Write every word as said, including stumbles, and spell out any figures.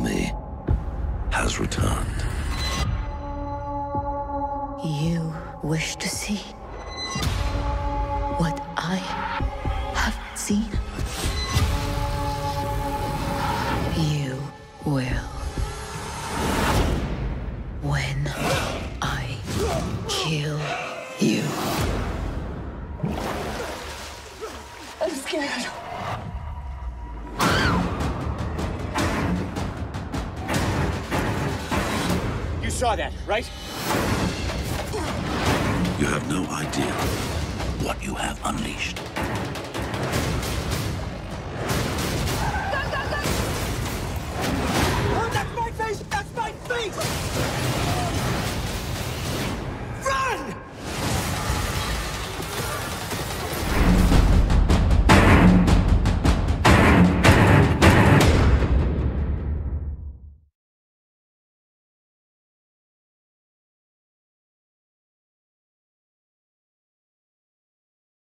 army has returned. You wish to see what I have seen? You will. When I kill you. I'm scared. You saw that, right? You have no idea what you have unleashed.